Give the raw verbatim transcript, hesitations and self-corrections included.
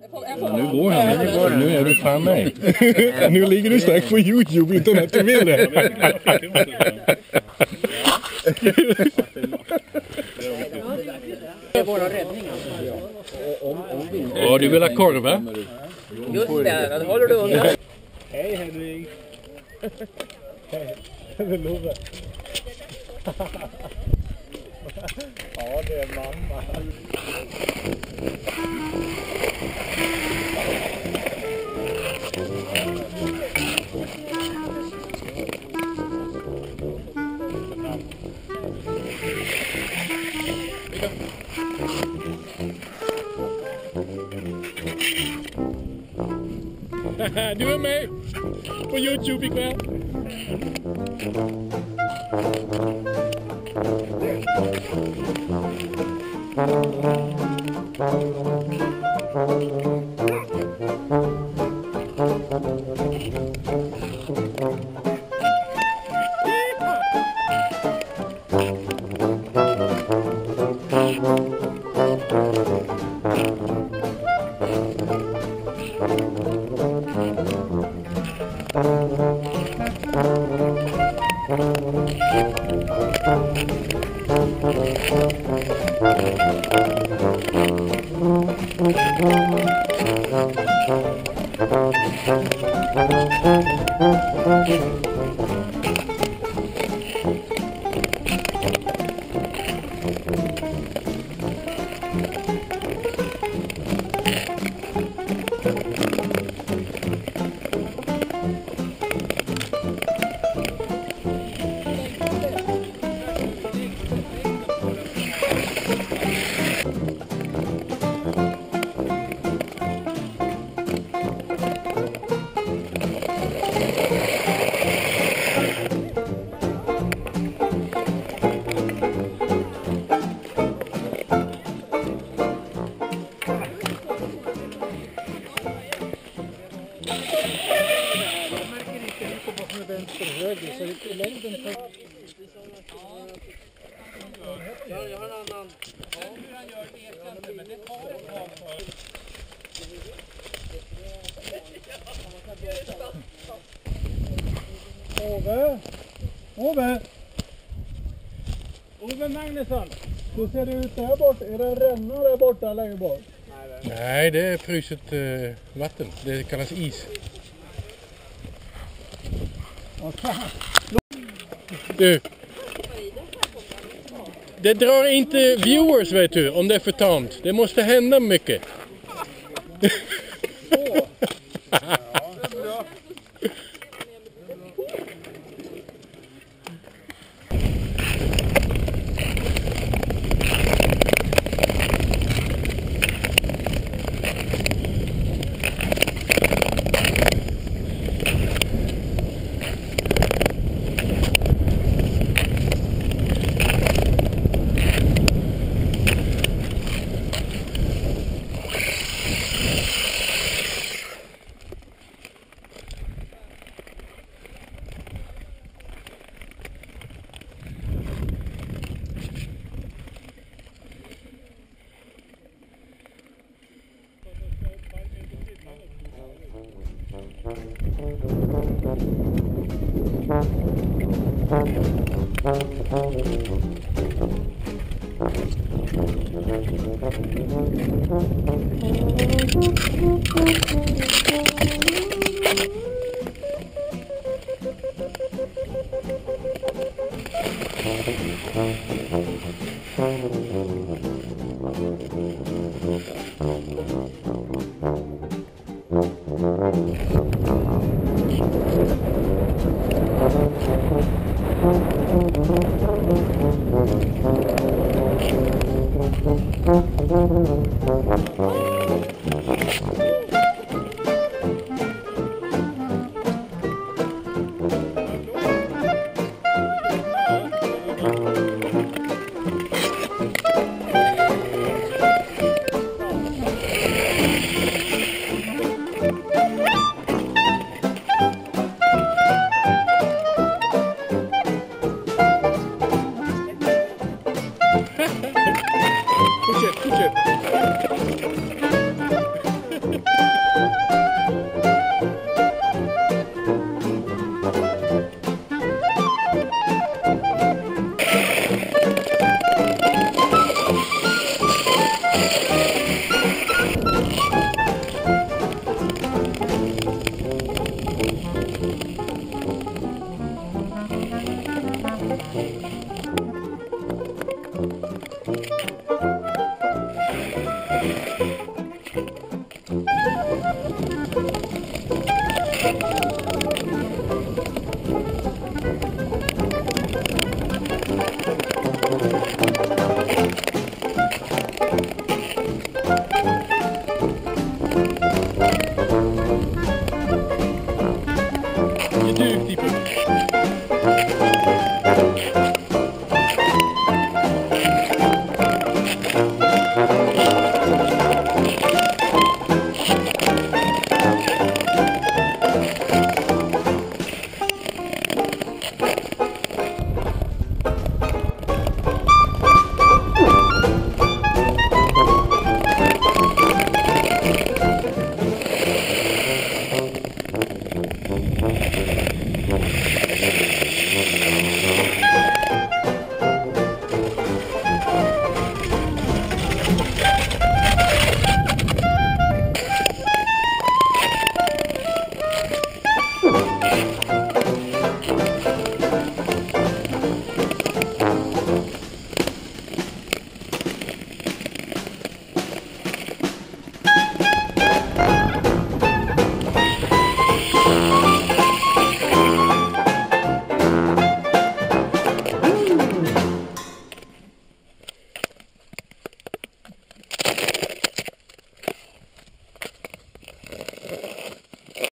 Ja, nu går han. Nu, går han. Nu är du fan mig. Nu ligger du strax på YouTube utan att du vill det. Det är våra räddningar. Ja, du vill ha korv, va? Just det, då håller du undan. Hej Henrik. Hej, det är Love. Ja, det är mamma. Du är med på YouTube ikväll. Jag har en annan. Hur han gör det vet jag inte, men det tar ett tag. Ove! Ove! Ove Magnusson! Hur ser det ut där bort? Är det rännor där borta längre bort? Nej, det är fruset eh, vatten. Det kallas is. Du. Det drar inte viewers, vet du, om det är för tamt. Det måste hända mycket.